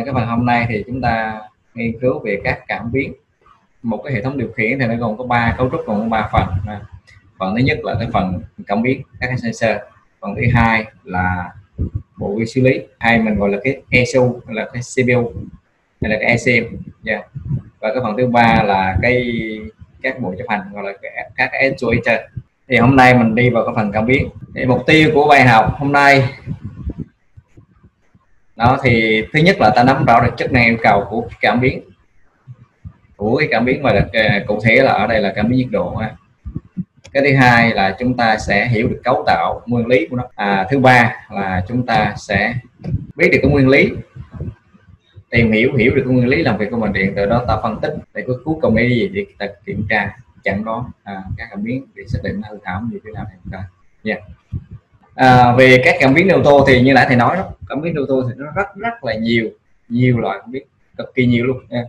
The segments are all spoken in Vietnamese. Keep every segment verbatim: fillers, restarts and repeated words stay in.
cái phần hôm nay thì chúng ta nghiên cứu về các cảm biến. Một cái hệ thống điều khiển thì nó gồm có ba cấu trúc, gồm có ba phần. Phần thứ nhất là cái phần cảm biến, các cái sensor. Phần thứ hai là bộ vi xử lý, hay mình gọi là cái e xê u, hay là cái xê pê u, hay là cái e xê em. Yeah. Và cái phần thứ ba là cái các bộ chấp hành, gọi là cái, các cái actuator. Thì hôm nay mình đi vào cái phần cảm biến. Thì mục tiêu của bài học hôm nay đó thì thứ nhất là ta nắm rõ được chức năng yêu cầu của cảm biến, của cái cảm biến mà là cụ thể là ở đây là cảm biến nhiệt độ. Cái thứ hai là chúng ta sẽ hiểu được cấu tạo nguyên lý của nó. À, thứ ba là chúng ta sẽ biết được cái nguyên lý, tìm hiểu hiểu được cái nguyên lý làm việc của mình điện, từ đó ta phân tích để cuối cuối cùng cái gì để ta kiểm tra chẩn đoán à, các cảm biến để xác định hư hỏng như thế nào này. Yeah. À, về các cảm biến ô tô thì như nãy thầy nói đó, cảm biến ô tô thì nó rất rất là nhiều nhiều loại cảm biến, cực kỳ nhiều luôn. Yeah.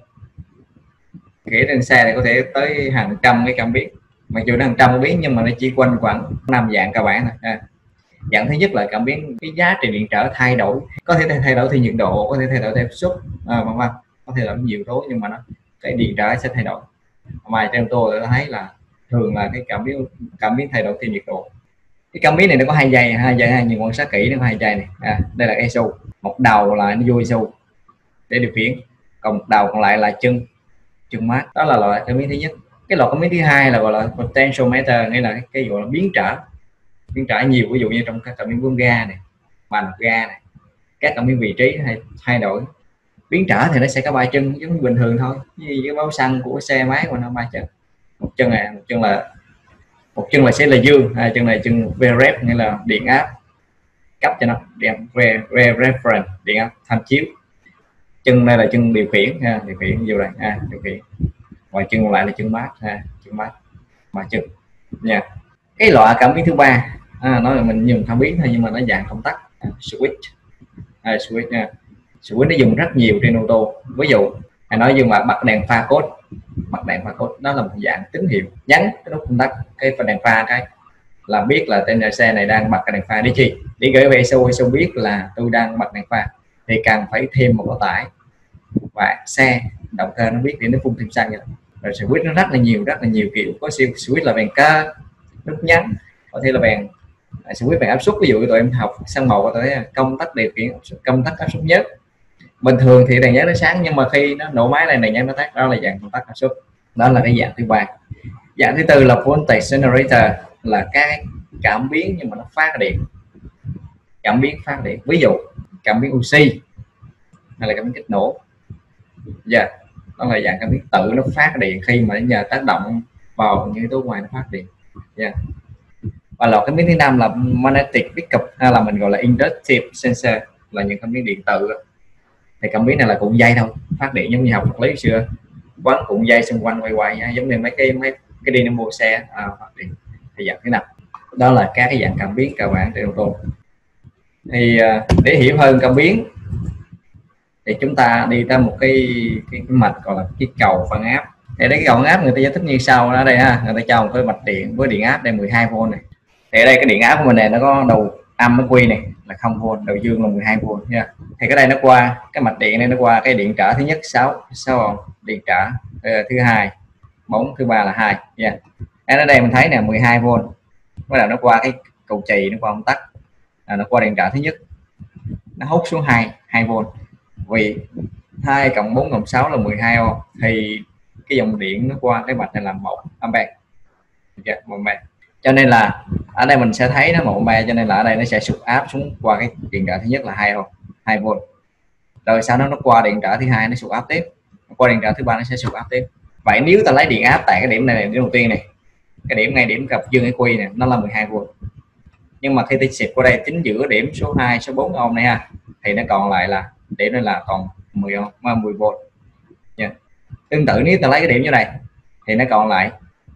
Kể trên xe này có thể tới hàng trăm cái cảm biến, mặc dù nó hàng trăm cảm biến nhưng mà nó chỉ quanh khoảng năm dạng cơ bản thôi. À, dạng thứ nhất là cảm biến cái giá trị điện trở thay đổi, có thể thay đổi theo nhiệt độ, có thể thay đổi theo áp suất, à, vân vân, có thể đổi nhiều tố, nhưng mà nó cái điện trở sẽ thay đổi. Mà trên ô tô tôi thấy là thường là cái cảm biến cảm biến thay đổi theo nhiệt độ. Cái cảm biến này nó có hai dây, hai dây, hai nhìn quan sát kỹ nó có hai dây này. À, đây là e xê u, một đầu là nó vô e xê u để điều khiển, còn một đầu còn lại là chân chân mát. Đó là loại cảm biến thứ nhất. Cái loại cảm biến thứ hai là gọi là potentiometer, nghĩa là cái, cái gọi là biến trở biến trở nhiều, ví dụ như trong các cảm biến bơm ga này, bàn ga này, các cảm biến vị trí hay thay đổi. Biến trở thì nó sẽ có ba chân giống như bình thường thôi, như cái báo xăng của xe máy mà nó ba chân. Một chân này, một chân là một chân là sẽ là dương, hai chân này chân V-ref, nghĩa là điện áp cấp cho nó, điện reference, điện áp tham chiếu. Chân này là chân điều khiển ha, điều khiển vô đây ha, điều khiển. Ngoài chân còn lại là chân mát ha, chân mát mà chân nha. Cái loại cảm biến thứ ba, à, nói là mình dùng cảm biến thôi nhưng mà nó dạng công tắc, à, switch, à, switch nha. Switch nó dùng rất nhiều trên ô tô. Ví dụ hay nói dùng là bật đèn pha code, bật đèn pha code đó là một dạng tín hiệu, nhấn cái nút công tắc cái phần đèn pha cái là biết là tên xe này đang bật cái đèn pha để chi, để gửi về e xê u, e xê u biết là tôi đang bật đèn pha thì cần phải thêm một cái tải và xe động cơ nó biết để nó phun thêm xăng vậy. Rồi switch nó rất là nhiều, rất là nhiều kiểu. Có switch là bàn cơ, nút nhấn, có thể là bàn switch bàn áp suất. Ví dụ tụi em học xăng màu có thể công tắc điều khiển công tắc áp suất nhớt. Bình thường thì đèn nhớ nó sáng, nhưng mà khi nó nổ máy này đèn nhớ nó tắt, đó là dạng công tắc áp suất. Đó là cái dạng thứ ba. Dạng thứ tư là voltage generator, là cái cảm biến nhưng mà nó phát điện, cảm biến phát điện. Ví dụ cảm biến oxy hay là cảm biến kích nổ. Dạ, yeah. Đó là dạng cảm biến tự nó phát điện khi mà nhờ tác động vào những yếu tố ngoài nó phát điện. Yeah. Và loại cảm biến thứ năm là magnetic pickup, hay là mình gọi là inductive sensor, là những cảm biến điện tử. Thì cảm biến này là cuộn dây thôi, phát điện giống như học vật lý xưa, quấn cuộn dây xung quanh quay quay, giống như mấy cái mấy cái dynamo xe, à, phát điện. Thì dạng thứ năm đó là các cái dạng cảm biến cơ bản trên ô tô. Thì để hiểu hơn cảm biến thì chúng ta đi tới một cái cái, cái mạch gọi là cái cầu phân áp. Thì đấy, cái cầu phân áp người ta giải thích như sau. Ở đây ha, người ta cho một cái mạch điện với điện áp đây mười hai vôn này. Thì ở đây cái điện áp của mình này nó có đầu âm với quy này là không vôn, đầu dương là mười hai vôn nha. Thì cái đây nó qua cái mạch điện này, nó qua cái điện trở thứ nhất sáu sáu điện trở thứ hai bốn, thứ ba là hai nha. Ở đây mình thấy nè, mười hai vôn, bắt đầu nó qua cái cầu chì, nó qua công tắc, à, nó qua điện trở thứ nhất, nó hút xuống hai hai vôn. Vì hai cộng bốn cộng sáu là mười hai ô, thì cái dòng điện nó qua cái mạch này là một ampere. một ampere. Cho nên là ở đây mình sẽ thấy nó một ampere, cho nên là ở đây nó sẽ sụt áp xuống qua cái điện trở thứ nhất là hai ô, hai vôn. Rồi sau đó nó qua điện trở thứ hai nó sụt áp tiếp, qua điện trở thứ ba nó sẽ sụt áp tiếp. Vậy nếu ta lấy điện áp tại cái điểm này, điểm đầu tiên này, cái điểm ngay điểm gặp dương cái quy này, nó là mười hai vôn. Nhưng mà khi ta xịt qua đây tính giữa điểm số hai, số bốn ohm này ha, thì nó còn lại là điểm này là còn mười ohm, mười vôn nha. Tương tự nếu ta lấy cái điểm như này thì nó còn lại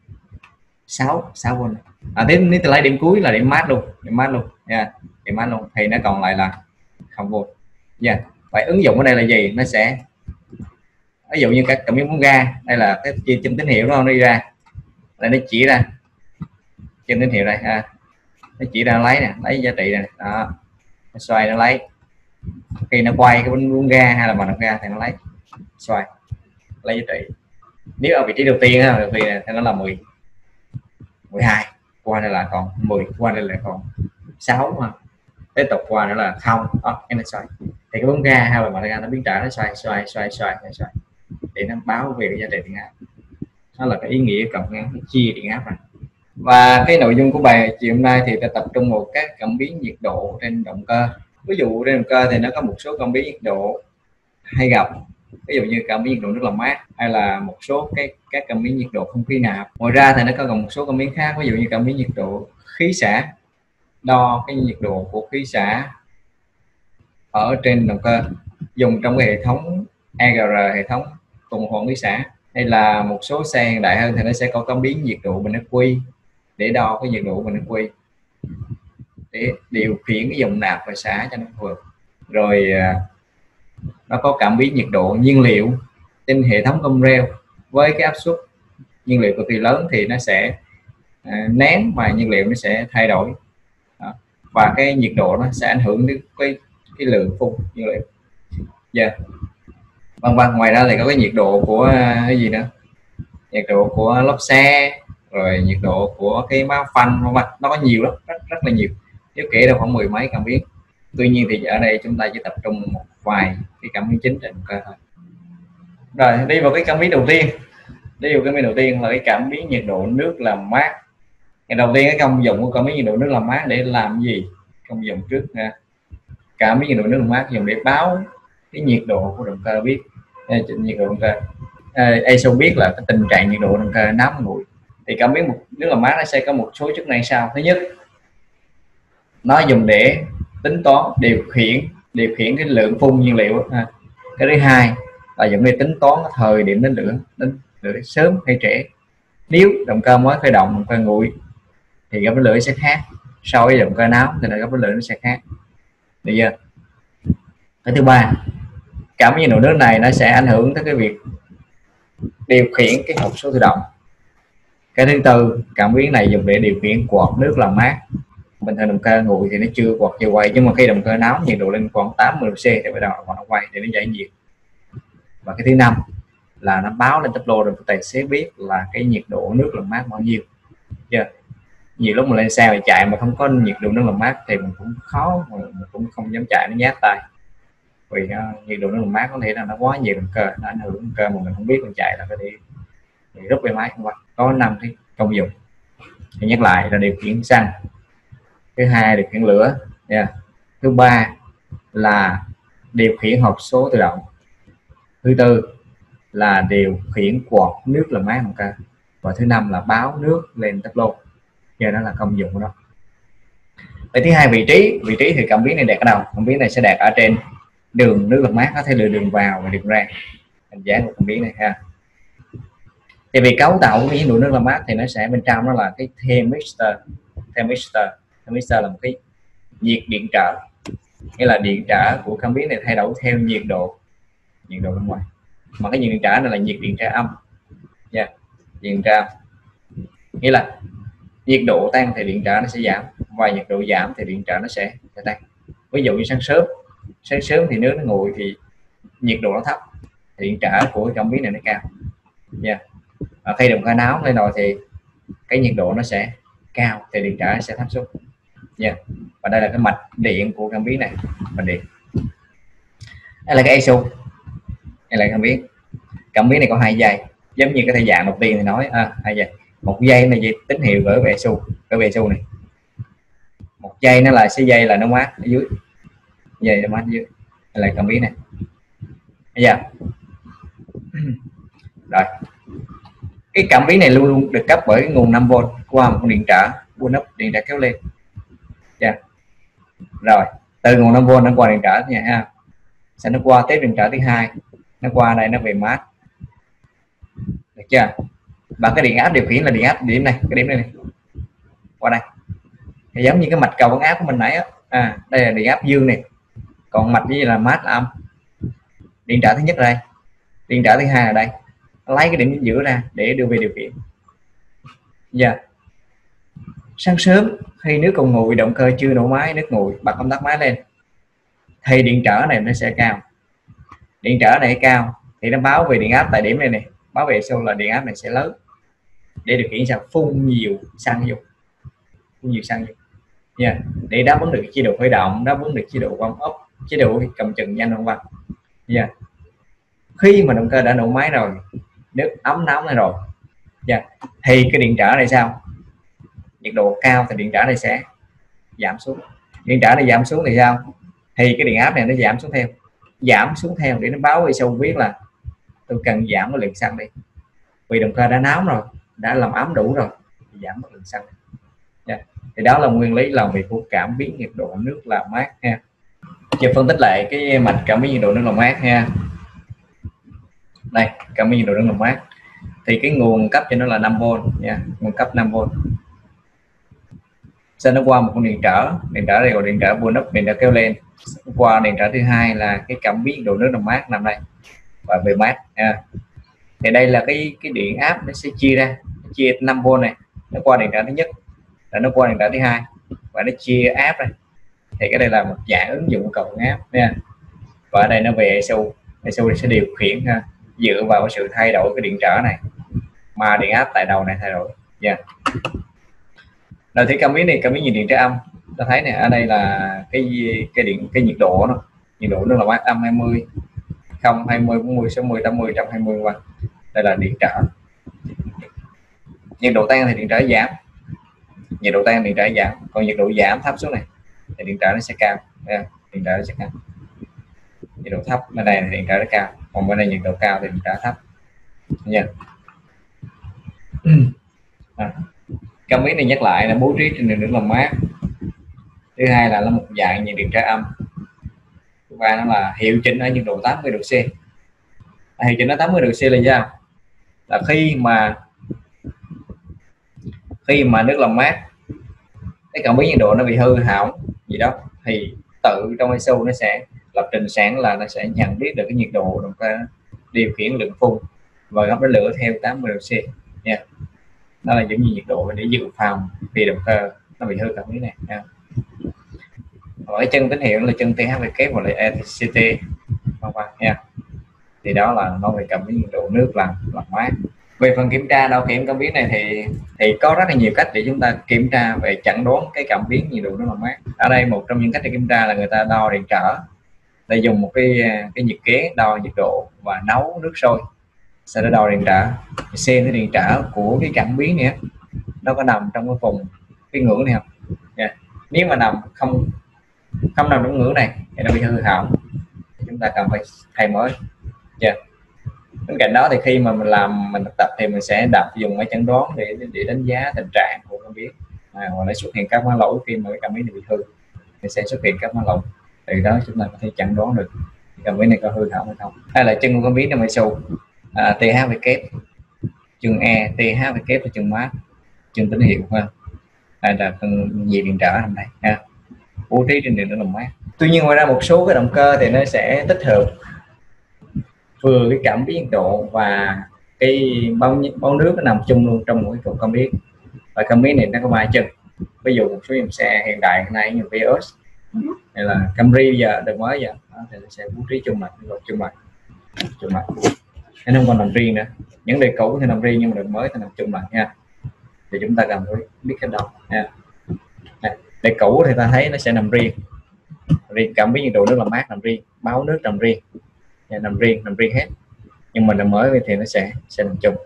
sáu sáu vôn. À, nếu ta lấy điểm cuối là điểm mát luôn, điểm mát luôn nha, điểm mát luôn thì nó còn lại là không vôn nha. Vậy ứng dụng ở đây là gì? Nó sẽ ví dụ như các cảm biến bóng ga, đây là cái chia chấm tín hiệu nó đi ra, đây nó chỉ ra trên tín hiệu đây ha, nó chỉ ra lấy nè, lấy giá trị này đó, nó xoay nó lấy Khi nó quay cái bún ga hay là bằng ga thì nó lấy xoay lấy giá trị. Nếu ở vị trí đầu tiên đầu tiên thì nó là mười, mười hai, qua đây là còn mười, qua đây là còn sáu mà tiếp tục qua nữa là không đó, cái nó xoay thì cái bóng ga hay là bằng ga nó biến trả nó xoay xoay xoay xoay xoay để nó báo về cái giá trị điện áp. Đó là cái ý nghĩa cộng ngắn chia điện áp này. Và cái nội dung của bài chiều hôm nay thì ta tập trung vào các cảm biến nhiệt độ trên động cơ. Ví dụ trên động cơ thì nó có một số cảm biến nhiệt độ hay gặp, ví dụ như cảm biến nhiệt độ nước làm mát hay là một số cái các cảm biến nhiệt độ không khí nạp. Ngoài ra thì nó có còn một số cảm biến khác, ví dụ như cảm biến nhiệt độ khí xả, đo cái nhiệt độ của khí xả ở trên động cơ dùng trong cái hệ thống e giê rờ, hệ thống tuần hoàn khí xả. Hay là một số xe hiện đại hơn thì nó sẽ có cảm biến nhiệt độ bình ắc quy để đo cái nhiệt độ bình ắc quy để điều khiển cái dòng nạp và xả cho nó phù hợp. Rồi nó có cảm biến nhiệt độ nhiên liệu trên hệ thống công reo, với cái áp suất nhiên liệu cực kỳ lớn thì nó sẽ à, nén mà nhiên liệu nó sẽ thay đổi. Đó. Và cái nhiệt độ nó sẽ ảnh hưởng đến cái cái lượng phun nhiên liệu. Dạ. Yeah. Vâng vâng, ngoài ra thì có cái nhiệt độ của cái gì nữa, nhiệt độ của lốp xe, rồi nhiệt độ của cái má phanh, vân vân, nó có nhiều lắm, rất rất là nhiều, nếu kể đâu khoảng mười mấy cảm biến. Tuy nhiên thì ở đây chúng ta chỉ tập trung một vài cái cảm biến chính trên động cơ thôi. Rồi đi vào cái cảm biến đầu tiên, đi vào cái cảm biến đầu tiên là cái cảm biến nhiệt độ nước làm mát. Cái đầu tiên cái công dụng của cảm biến nhiệt độ nước làm mát để làm gì? Công dụng trước nha. Cảm biến nhiệt độ nước làm mát dùng để báo cái nhiệt độ của động cơ biết, nhiệt độ động cơ. a xê u biết là cái tình trạng nhiệt độ động cơ nóng nguội. Thì cảm biến nước làm mát nó sẽ có một số chức năng sau. Thứ nhất, nó dùng để tính toán điều khiển điều khiển cái lượng phun nhiên liệu. Cái thứ hai là dùng để tính toán cái thời điểm đến lửa, đến lửa sớm hay trễ. Nếu động cơ mới khởi động, động cơ nguội thì gấp lửa sẽ khác, so với động cơ nóng thì là gấp lửa nó sẽ khác. Được chưa? Cái thứ ba, cảm biến nhiệt độ nước này nó sẽ ảnh hưởng tới cái việc điều khiển cái hộp số tự động. Cái thứ tư, cảm biến này dùng để điều khiển quạt nước làm mát. Bình thường động cơ nguội thì nó chưa quạt chưa quay, nhưng mà khi động cơ nóng nhiệt độ lên khoảng tám mươi độ C thì bắt đầu nó quay để nó giải nhiệt. Và cái thứ năm là nó báo lên táp lô rồi tài xế biết là cái nhiệt độ nước làm mát bao nhiêu. Chưa? Nhiều lúc mà lên xe mà chạy mà không có nhiệt độ nước làm mát thì mình cũng khó, mình cũng không dám chạy, nó nhát tay, vì uh, nhiệt độ nước làm mát có thể là nó quá nhiều động cơ, nó ảnh hưởng động cơ mà mình không biết, mình chạy là có thể thì rút về máy không qua. Có năm cái công dụng. Thì nhắc lại là điều khiển xăng, thứ hai điều khiển lửa, yeah. Thứ ba là điều khiển hộp số tự động, thứ tư là điều khiển quạt nước làm mát động cơ, và thứ năm là báo nước lên táp lô. Giờ đó là công dụng của nó. Cái thứ hai, vị trí vị trí thì cảm biến này đặt ở đâu? Cảm biến này sẽ đặt ở trên đường nước làm mát, có thể đường đường vào và đường ra, hình dáng của cảm biến này ha. Thì vì cấu tạo của nhiệt độ nước làm mát thì nó sẽ bên trong nó là cái thermistor. Thermistor, thermistor là một cái nhiệt điện trở, nghĩa là điện trở của cảm biến này thay đổi theo nhiệt độ nhiệt độ bên ngoài. Mà cái nhiệt điện trở này là nhiệt điện trở âm nha, yeah. Nhiệt điện trở âm nghĩa là nhiệt độ tăng thì điện trở nó sẽ giảm, và nhiệt độ giảm thì điện trở nó sẽ tăng. Ví dụ như sáng sớm sáng sớm thì nước nó nguội thì nhiệt độ nó thấp, thì điện trở của cảm biến này nó cao nha, yeah. Và khi động cơ nóng lên rồi thì cái nhiệt độ nó sẽ cao thì điện trở sẽ thấp xuống nha, yeah. Và đây là cái mạch điện của cảm biến này, mạch điện. Đây là cái a xê u, đây là cảm biến. Cảm biến này có hai dây, giống như cái thể dạng đầu tiên thì nói à, hai dây. Một dây là gì? Tín hiệu gửi về a xê u, gửi về a xê u này. Một dây nó là cái dây là nó mát ở dưới, dây nó mát ở dưới. Đây là cảm biến này. Bây giờ rồi, cái cảm biến này luôn luôn được cấp bởi nguồn năm vôn qua một con điện trở, buôn up điện trở kéo lên. Yeah. Rồi từ nguồn năm vôn nó qua điện trở nha ha, sẽ nó qua tiếp điện trở thứ hai, nó qua đây nó về mát, được chưa? Và cái điện áp điều khiển là điện áp điểm này, cái điểm này, này. Qua đây thì giống như cái mạch cầu vận áp của mình nãy á, à, đây là điện áp dương này, còn mạch như là mát là âm. Điện trở thứ nhất là đây, điện trở thứ hai là đây, lấy cái điểm giữa ra để đưa về điều khiển. Giờ yeah. Sáng sớm khi nước còn nguội, động cơ chưa nổ máy, nước nguội, bật công tắc máy lên, thì điện trở này nó sẽ cao. Điện trở này cao thì nó báo về điện áp tại điểm này này, báo về sau là điện áp này sẽ lớn để điều khiển sao phun nhiều xăng vô, phun nhiều xăng vô nha, yeah. Để đáp ứng được chế độ khởi động, đáp ứng được chế độ warm up, chế độ cầm chừng nhanh hơn vân nha. Yeah. Khi mà động cơ đã nổ máy rồi, nước ấm nóng này rồi, yeah, thì cái điện trở này sao, nhiệt độ cao thì điện trở này sẽ giảm xuống. Điện trở này giảm xuống thì sao, thì cái điện áp này nó giảm xuống theo, giảm xuống theo để nó báo về sau biết là tôi cần giảm cái lượng xăng đi, vì động cơ đã nóng rồi, đã làm ấm đủ rồi thì giảm lượng xăng. Yeah. Thì đó là nguyên lý làm việc của cảm biến nhiệt độ nước làm mát ha. Giờ phân tích lại cái mạch cảm biến nhiệt độ nước làm mát ha. Đây, cảm biến nhiệt độ nước làm mát thì cái nguồn cấp cho nó là năm vôn nha, nguồn cấp năm vôn. Sau nó qua một con điện trở, điện trở này gọi điện trở buôn up, điện trở kéo lên. Qua điện trở thứ hai là cái cảm biến nhiệt độ nước làm mát nằm đây và về mát nha. Thì đây là cái cái điện áp nó sẽ chia ra, chia năm vôn này, nó qua điện trở thứ nhất, là nó qua điện trở thứ hai và nó chia áp đây. Thì cái đây là một dạng ứng dụng cộng áp nha. Và ở đây nó về e xê u, e xê u sẽ điều khiển ha, dựa vào sự thay đổi cái điện trở này mà điện áp tại đầu này thay đổi nha. Yeah. Rồi thì cảm biến này, cảm biến nhiệt điện trở âm, ta thấy này, ở đây là cái cái điện cái nhiệt độ nó, nhiệt độ nó là mát âm hai mươi, không, hai mươi, bốn mươi, sáu mươi, tám mươi, một trăm hai mươi qua. Đây là điện trở. Nhiệt độ tăng thì điện trở giảm, nhiệt độ tăng điện trở giảm, còn nhiệt độ giảm thấp xuống này thì điện trở nó sẽ cao, điện trở nó sẽ cao. Nhiệt độ thấp bên đây thì điện trở nó cao, còn bên đây nhiệt độ cao thì điện trở thấp nha. À, cảm biến này nhắc lại là bố trí trên đường nước làm mát. Thứ hai là nó một dạng nhiệt điện trở âm. Thứ ba nó là hiệu chỉnh ở nhiệt độ tám mươi độ C. À, hiệu chỉnh ở tám mươi độ C là sao? Là khi mà khi mà nước làm mát, cái cảm biến nhiệt độ nó bị hư hỏng gì đó thì tự trong e xê u nó sẽ lập trình sẵn là nó sẽ nhận biết được cái nhiệt độ, đồng thời điều khiển lượng phun và gấp đến lửa theo tám mươi độ C nha. Đó là giống như nhiệt độ để dự phòng vì động cơ nó bị hư cảm biến này nha. Ở chân tín hiệu là chân tê hát vê kép và lại e xê tê nha. Thì đó là nói về cảm biến nhiệt độ nước làm làm mát. Về phần kiểm tra đo kiểm cảm biến này thì thì có rất là nhiều cách để chúng ta kiểm tra về chẩn đoán cái cảm biến nhiệt độ nước làm mát. Ở đây một trong những cách để kiểm tra là người ta đo điện trở, để dùng một cái cái nhiệt kế đo nhiệt độ và nấu nước sôi, sau đó đo điện trở, xem cái điện trở của cái cảm biến này nó có nằm trong cái vùng cái ngưỡng này không. Yeah. Nếu mà nằm không không nằm trong ngưỡng này thì nó bị hư hỏng, chúng ta cần phải thay mới. Yeah. Bên cạnh đó thì khi mà mình làm mình tập thì mình sẽ đập dùng máy chẩn đoán để để đánh giá tình trạng của cảm biến, à, hoặc là xuất hiện các mã lỗi. Khi mà cái cảm biến này bị hư thì sẽ xuất hiện các mã lỗi, từ đó chúng ta có thể chẩn đoán được cảm biến này có hư hỏng hay không. Hay là chân của cảm biến này e xê u, à, tê hát vê kép, chân E, tê hát vê kép là chân mát, chân tín hiệu ha. Đây là phần nhiệt điện trở nằm đây ha, bố trí trên đường nước làm mát. Tuy nhiên ngoài ra một số cái động cơ thì nó sẽ tích hợp vừa cái cảm biến nhiệt độ và cái bao bao nước nó nằm chung luôn trong một cái cục cảm biến. Và cảm biến này nó có ba chân. Ví dụ một số dòng xe hiện đại hiện nay như Vios hay là Camry giờ đời mới giờ đó, thì nó sẽ bố trí chung mạch, chung mạch, chung mạch. Nó không còn nằm riêng nữa. Những đời cũ thì nằm riêng nhưng mà đời mới thì nằm chung mạch nha. Thì chúng ta cần phải biết cái đó nha. Đời cũ thì ta thấy nó sẽ nằm riêng, riêng cảm biến nhiệt độ nước làm mát nằm riêng, báo nước nằm riêng, nằm riêng nằm riêng hết. Nhưng mà đời mới thì nó sẽ sẽ nằm chung.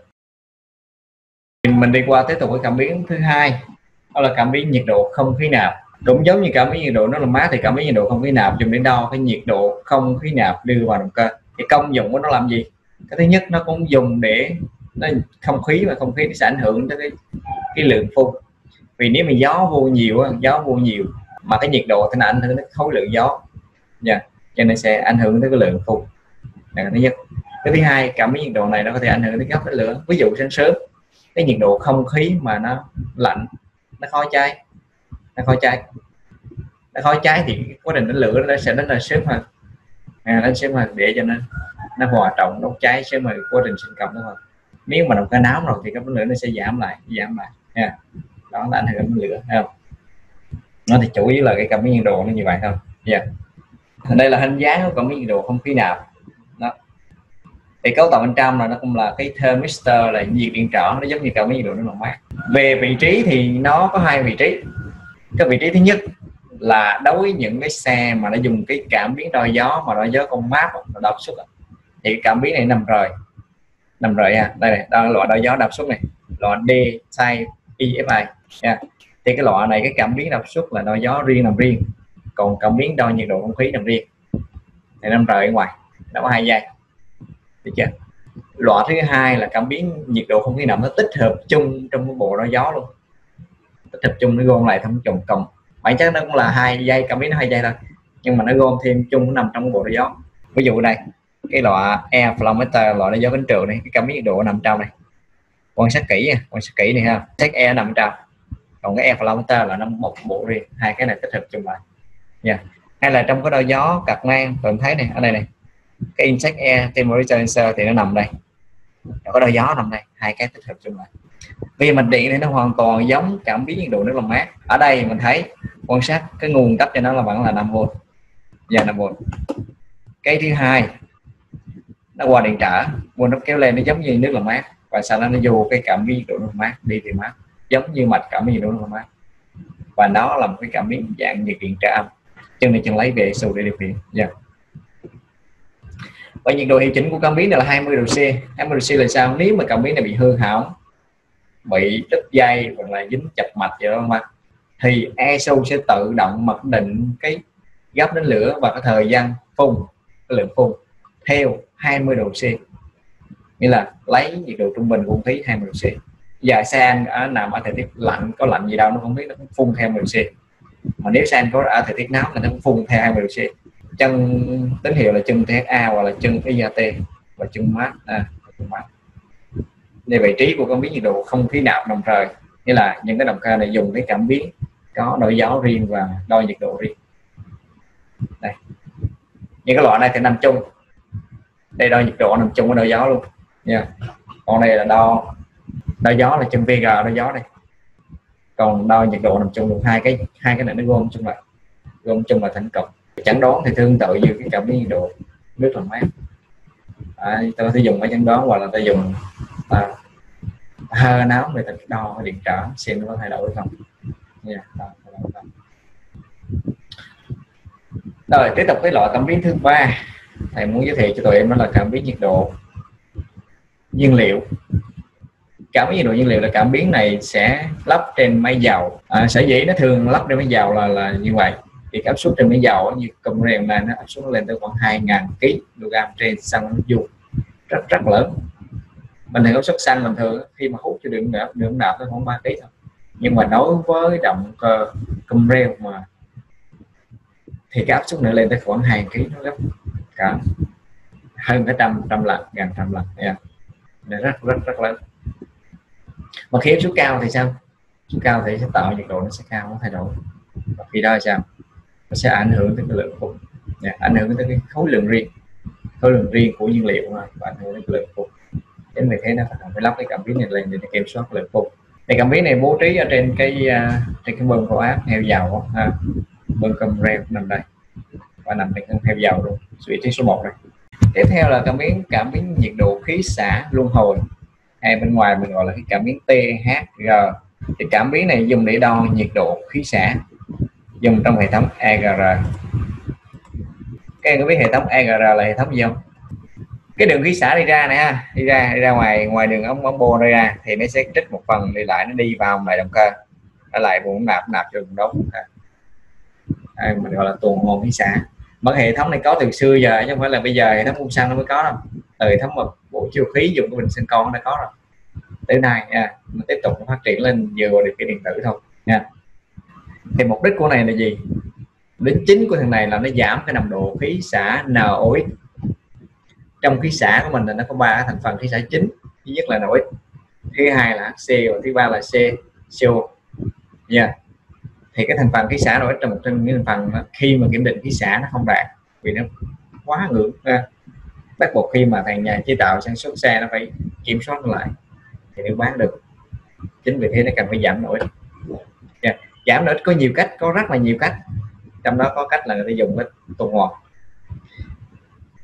Mình đi qua tiếp tục cái cảm biến thứ hai, đó là cảm biến nhiệt độ không khí nạp. Đúng giống như cảm biến nhiệt độ nó làm mát thì cảm biến nhiệt độ không khí nạp dùng để đo cái nhiệt độ không khí nạp đưa vào động cơ. Cái công dụng của nó làm gì? Cái thứ nhất nó cũng dùng để nó không khí, và không khí nó sẽ ảnh hưởng tới cái, cái lượng phun. Vì nếu mà gió vô nhiều, gió vô nhiều mà cái nhiệt độ thì nó ảnh hưởng đến khối lượng gió nha, yeah. Cho nên sẽ ảnh hưởng tới cái lượng phun. Là cái thứ nhất. Cái thứ hai, cảm biến nhiệt độ này nó có thể ảnh hưởng đến góc đánh lửa. Ví dụ sáng sớm cái nhiệt độ không khí mà nó lạnh, nó khó cháy, nó khó cháy, nó khó cháy thì quá trình đánh lửa nó sẽ đánh là sớm hơn, à, đánh sớm hơn để cho nó nó hòa trọng đốt cháy sớm hơn quá trình sinh công đó thôi. Nếu mà động cơ nóng rồi thì cái lửa nó sẽ giảm lại, giảm lại nha. Đó là ảnh hưởng đến lửa, thấy không? Nó thì chủ yếu là cái cảm biến nhiệt độ nó như vậy thôi. Yeah. Đây là hình dáng của cảm biến nhiệt độ không khí nạp đó. Thì cấu tạo bên trong là nó cũng là cái thermistor, là nhiệt điện trở, nó giống như cảm biến nhiệt độ nước làm mát. Về vị trí thì nó có hai vị trí. Cái vị trí thứ nhất là đối với những cái xe mà nó dùng cái cảm biến đo gió, mà đo gió con map nó đo áp suất, thì cảm biến này nằm rời nằm rời à. Đây này, đó là loại đo gió đo áp suất này, loại D type E F I nha. Thì cái loại này cái cảm biến đo áp suất là đo gió riêng nằm riêng, còn cảm biến đo nhiệt độ không khí nằm riêng, thì nằm rời ở ngoài, nó có hai dây, được chưa? Loại thứ hai là cảm biến nhiệt độ không khí nằm, nó tích hợp chung trong cái bộ đo gió luôn, tích hợp chung, nó gom lại thống trùng cộng, bản chất nó cũng là hai dây, cảm biến nó hai dây thôi, nhưng mà nó gom thêm chung, nó nằm trong cái bộ đo gió. Ví dụ đây cái loại air flow meter, loại đo gió cánh trường này, cái cảm biến nhiệt độ nằm trong này, quan sát kỹ nha, quan sát kỹ này ha, check air nằm trong, còn cái air flow meter là nó một bộ riêng, hai cái này tích hợp chung lại nha. Yeah. Hay là trong cái đo gió cạc ngang, bạn thấy này, ở đây này, cái inject air temperature sensor thì nó nằm đây, có đo gió nằm đây, hai cái tích hợp chung lại. Vì mạch điện thì nó hoàn toàn giống cảm biến nhiệt độ nước làm mát. Ở đây mình thấy quan sát cái nguồn cấp cho nó là vẫn là năm vôn, giờ năm vôn. Cái thứ hai nó qua điện trở, nguồn nó kéo lên, nó giống như nước làm mát, và sau đó nó vô cái cảm biến nhiệt độ nước làm mát, đi thì mát, giống như mạch cảm biến nhiệt độ nước làm mát, và nó là một cái cảm biến dạng nhiệt điện trở âm, chân này chân lấy về xù để điều khiển. Yeah. Và nhiệt độ hiệu chỉnh của cảm biến này là hai mươi độ C. hai mươi độ C là sao? Nếu mà cảm biến này bị hư hỏng, bị đứt dây hoặc là dính chập mạch vậy đó mà, thì e ét o sẽ tự động mặc định cái gấp đến lửa và cái thời gian phun, cái lượng phun theo hai mươi độ C, nghĩa là lấy nhiệt độ trung bình của không khí hai mươi độ C. Giờ xe ở nằm ở thời tiết lạnh, có lạnh gì đâu, nó không biết, nó cũng phun theo hai mươi độ C. Mà nếu xe có ở thời tiết nóng thì nó cũng phun theo hai mươi độ C. Chân tín hiệu là chân T H A hoặc là chân I A T và chân mát. À, đây vị trí của cảm biến nhiệt độ không khí nạp đồng thời, nghĩa là những cái động cơ này dùng cái cảm biến có đo gió riêng và đo nhiệt độ riêng. Đây, những cái loại này thì nằm chung, đây đo nhiệt độ nằm chung với đo gió luôn nha. Còn đây là đo đo gió, là chân vê giê đo gió đây, còn đo nhiệt độ nằm chung luôn, hai cái hai cái này nó gom chung lại, gom chung là thành cộng. Chẩn đoán thì tương tự như cái cảm biến nhiệt độ nước làm mát. À, tôi sẽ dùng cái chẩn đoán, hoặc là tôi dùng à, hơi nóng để tôi đo cái điện trở xem nó có thay đổi không. Yeah, đó, đó, đó. Rồi tiếp tục cái loại cảm biến thứ ba, thầy muốn giới thiệu cho tụi em đó là cảm biến nhiệt độ nhiên liệu. Cảm biến nhiệt độ nhiên liệu là cảm biến này sẽ lắp trên máy dầu. À, sở dĩ nó thường lắp trên máy dầu là là như vậy. Thì áp suất trên máy dầu như công rèm này, nó áp suất lên tới khoảng hai nghìn ki lô gam trên xăng nước dung, rất rất lớn. Mình thì áp suất xăng bình thường khi mà hút cho đường nạp đường nạp tới khoảng ba ki thôi, nhưng mà đối với động cơ công reo mà thì cái áp suất này lên tới khoảng hai nghìn ki, nó gấp cả hơn cái trăm trăm lần, gần trăm lần. Yeah. Nên rất rất rất lớn. Mà khi áp suất cao thì sao? Suất cao thì sẽ tạo nhiệt độ nó sẽ cao, nó thay đổi. Và khi đó là sao? Nó sẽ ảnh hưởng tới cái lượng phục, yeah, ảnh hưởng tới cái khối lượng riêng, khối lượng riêng của nhiên liệu và ảnh hưởng đến lượng phục. Chính vì thế nó phải lắp cái cảm biến này lên để kiểm soát lượng phục. Thì cảm biến này bố trí ở trên cái uh, trên cái bơm cao áp heo dầu, ha, bơm cầm reo nằm đây và nằm trên con heo dầu luôn, vị trí số một đây. Tiếp theo là cảm biến cảm biến nhiệt độ khí xả luân hồi, hay bên ngoài mình gọi là cái cảm biến T H G. Thì cảm biến này dùng để đo nhiệt độ khí xả, dùng trong hệ thống E G R. Các em có biết hệ thống E G R là hệ thống gì không? Cái đường khí xả đi ra này ha, đi ra đi ra ngoài ngoài đường ống ống bô đi ra thì nó sẽ trích một phần đi lại, nó đi vào lại động cơ, nó lại vùng nạp nạp cho nguồn đốt. À, mình gọi là tuần hoàn khí xả. Mà hệ thống này có từ xưa giờ, chứ không phải là bây giờ hệ thống phun xăng nó mới có đâu. Từ hệ thống một bộ chiêu khí dùng cái bình xăng con đã có rồi. Tới nay nha, nó tiếp tục nó phát triển lên vừa được cái điện tử thôi nha. Thì mục đích của này là gì? Mục đích chính của thằng này là nó giảm cái nồng độ khí xả N O X. Trong khí xả của mình là nó có ba thành phần khí xả chính. Thứ nhất là N O X, thứ hai là H C và thứ ba là C C O nha. Yeah. Thì cái thành phần khí xả N O X là một trong những thành phần đó, khi mà kiểm định khí xả nó không đạt vì nó quá ngưỡng, bắt buộc khi mà thằng nhà chế tạo sản xuất xe nó phải kiểm soát lại thì nó bán được. Chính vì thế nó cần phải giảm N O X. Yeah. Giảm N O X có nhiều cách, có rất là nhiều cách, trong đó có cách là người ta dùng cái tuần hoàn.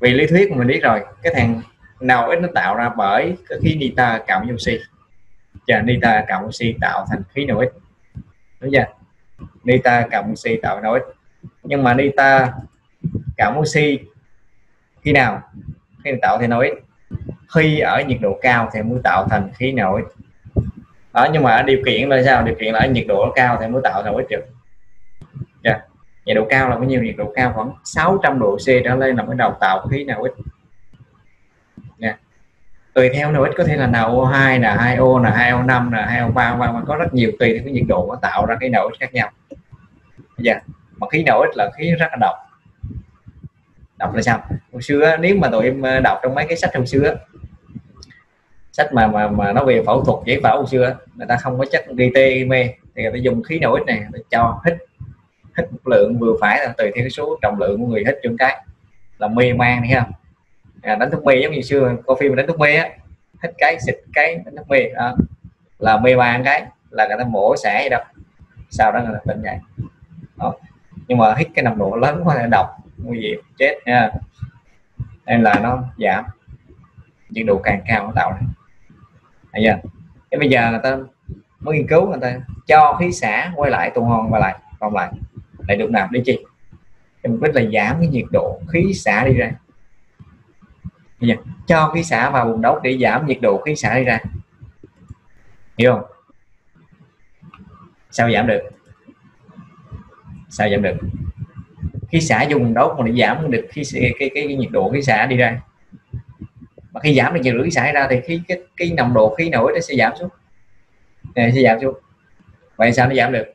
Vì lý thuyết mình biết rồi, cái thằng nào ít nó tạo ra bởi cái khí nitơ cộng với oxy, và nitơ cộng oxy tạo thành khí NOx, đúng chưa? Nitơ cộng oxy tạo NOx, nhưng mà nitơ cộng oxy khi nào khi nào tạo thành NOx? Khi ở nhiệt độ cao thì mới tạo thành khí NOx. Đó, nhưng mà điều kiện là sao? Điều kiện là ở nhiệt độ cao thì mới tạo NOx được. Yeah. Nhiệt độ cao là bao nhiêu? Nhiệt độ cao khoảng sáu trăm độ C trở lên là mới đầu tạo khí NOx. Yeah. Tùy theo NOx có thể là N O hai, N hai O, N hai O năm, N hai O ba, mà có rất nhiều tùy theo cái nhiệt độ nó tạo ra cái NOx khác nhau. Yeah. Mà khí NOx là khí rất là độc. Đọc là sao? Hồi xưa nếu mà tụi em đọc trong mấy cái sách hồi xưa, sách mà mà mà nó về phẫu thuật giải phẫu hồi xưa, người ta không có chất gây tê gây mê thì người ta dùng khí NOx này để cho hít hít một lượng vừa phải, là tùy theo cái số trọng lượng của người hít trong cái là mê man, thấy không? À, đánh thuốc mê giống như xưa coi phim đánh thuốc mê á, hít cái xịt cái đánh thuốc mê đó, là mê man cái là người ta mổ xẻ vậy đó, sau đó người ta tỉnh dậy. Đó. Nhưng mà hít cái nồng độ lớn quá là độc, nguy hiểm chết nha, nên là nó giảm, nhiệt độ càng cao nó tạo ra. Thấy chưa? Thế bây giờ người ta mới nghiên cứu, người ta cho khí xả quay lại tuần hoàn, quay lại vòng lại lại được nạp để chi? Thì mục đích là giảm cái nhiệt độ khí xả đi ra. Bây giờ cho khí xả vào bùn đốt để giảm nhiệt độ khí xả đi ra, hiểu không? Sao giảm được? Sao giảm được? Khí xả vô bùn đốt mà để giảm được khí cái, cái, cái, cái nhiệt độ khí xả đi ra. Mà khi giảm được nhiệt độ khí xả ra thì khí cái, cái nồng độ khí nổi nó sẽ giảm xuống, này sẽ giảm xuống. Vậy sao nó giảm được?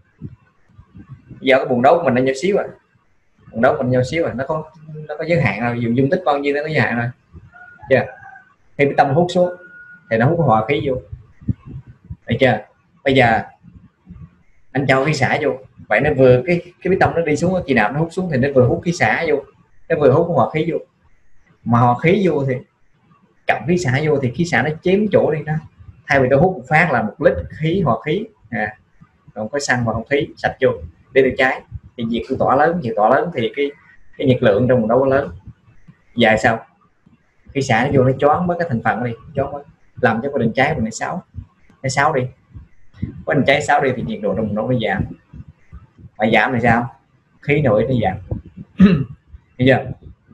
Giờ cái bùn đốt mình nó nhỏ xíu à, bùn đốt mình nhỏ xíu à, nó có nó có giới hạn rồi, dùng dung tích bao nhiêu nó có giới hạn rồi. Chưa? Khi cái tâm hút xuống thì nó hút hòa khí vô, được chưa? Bây giờ anh cho khí xả vô, vậy nó vừa cái cái bê tông nó đi xuống, khi nào nó hút xuống thì nó vừa hút khí xả vô, nó vừa hút hòa khí vô. Mà hòa khí vô thì cộng khí xả vô thì khí xả nó chiếm chỗ đi đó, thay vì nó hút một phát là một lít khí hòa khí, à, còn có xăng và không khí sạch vô để được cháy, thì nhiệt của tỏa lớn, nhiệt tỏa lớn thì cái cái nhiệt lượng trong đâu có lớn. Dài sao? Khí xả nó vô nó choáng với cái thành phần đi, choáng với, làm cho cái đường cháy của nó xấu, nó xấu đi, quá trình cháy xấu đi thì nhiệt độ trong nó nó giảm. Mà giảm thì sao? Khí nội nó giảm. Bây giờ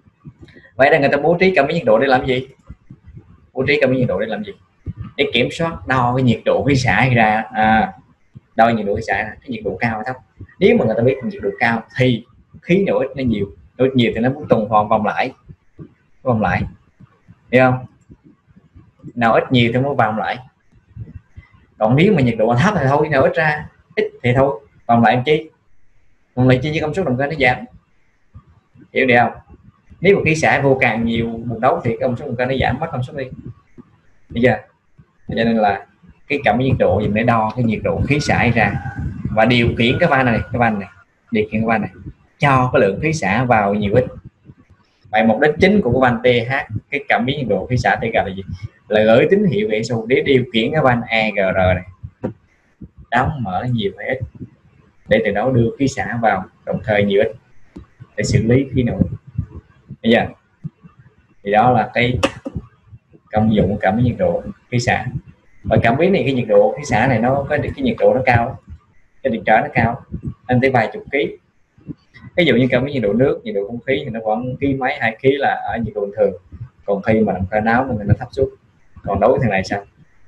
vậy là người ta bố trí cảm biến nhiệt độ để làm gì? Bố trí cảm biến nhiệt độ để làm gì? Để kiểm soát đo cái nhiệt độ khí xả ra, à, đo nhiệt độ khí xả ra, cái nhiệt độ cao hay thấp. Nếu mà người ta biết nhiệt độ cao thì khí nội nó nhiều, nội nhiều thì nó muốn tuần hoàn vòng lại, vòng lại, hiểu không? Nào ít nhiều thì mới vòng lại. Còn nếu mà nhiệt độ thấp thì thôi, nào ít ra, ít thì thôi, vòng lại làm chi? Vòng lại chi với công suất động cơ nó giảm, hiểu được không? Nếu mà khí xả vô càng nhiều bùn đấu thì công suất động cơ nó giảm, mất công suất đi. Bây giờ cho nên là cái cảm biến nhiệt độ dùng để đo cái nhiệt độ khí xả ra và điều khiển cái van này, cái van này, điều khiển cái van này cho cái lượng khí xả vào nhiều ít. Vậy mục đích chính của cái van tê hát, cái cảm biến nhiệt độ khí xả tê giê là gì? Là gửi tín hiệu về xu để điều khiển cái van e giê rờ này đóng mở nhiều hay ít, để từ đó đưa khí xả vào, đồng thời nhiều ít để xử lý khí nổi. Bây giờ thì đó là cái công dụng cảm biến nhiệt độ khí xả. Và cảm biến này, cái nhiệt độ khí xả này nó có cái nhiệt độ nó cao, cái điện trở nó cao, nên tới vài chục ký. Ví dụ như cảm biến nhiệt độ nước, nhiệt độ không khí thì nó khoảng ký mấy, hai ký là ở nhiệt độ bình thường. Còn khi mà động cơ náo thì nó thấp xuống. Còn đối với thằng này sao?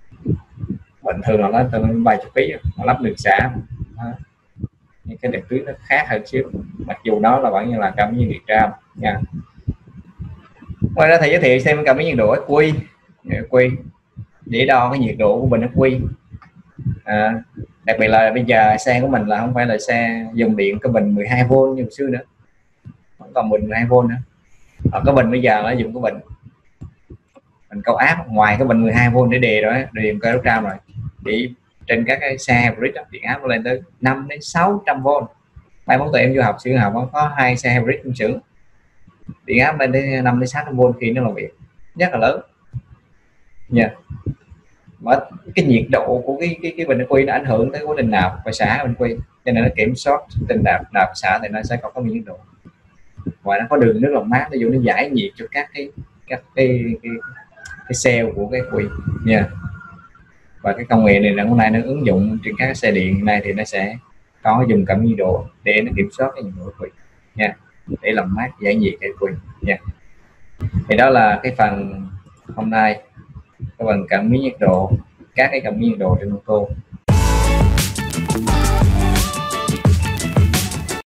Bình thường là nó từ vài chục ký, nó lắp đường xả, những cái đẹp tuyến nó khác hơn xíu, mặc dù đó là vẫn như là cảm biến nhiệt trao nha. Ngoài ra thầy giới thiệu xem cảm biến nhiệt độ ép quy, ép quy để đo cái nhiệt độ của bình ép quy. À, đặc biệt là bây giờ xe của mình là không phải là xe dùng điện cái bình mười hai vôn như xưa nữa, không còn bình mười hai vôn nữa. Ở cái bình bây giờ nó dùng cái bình mình câu áp ngoài cái bình mười hai vôn để đề rồi, điện cơ trao rồi, thì trên các cái xe hybrid điện áp lên tới năm đến sáu trăm vôn. Mai mốt tụi em vô học sư học có hai xe hybrid trong xưởng, điện áp lên đến năm đến sáu trăm vôn khi nó làm việc rất là lớn nha. Yeah. Mà cái nhiệt độ của cái cái cái bình ắc quy nó ảnh hưởng tới quá trình nạp và xả bình quy, cho nên nó kiểm soát tình nạp nạp xả thì nó sẽ có cái nhiệt độ. và nó có đường nước làm mát, ví dụ nó giải nhiệt cho các cái các cái cái, cái cell của cái quỳ nha. Yeah. Và cái công nghệ này là hôm nay nó ứng dụng trên các xe điện hiện nay thì nó sẽ có dùng cảm nhiệt độ để nó kiểm soát cái nhiệt độ quỳ nha, yeah. Để làm mát giải nhiệt cái quỳ nha. Yeah. Thì đó là cái phần hôm nay, cái phần cảm biến nhiệt độ, các cái cảm biến nhiệt độ trên ô tô.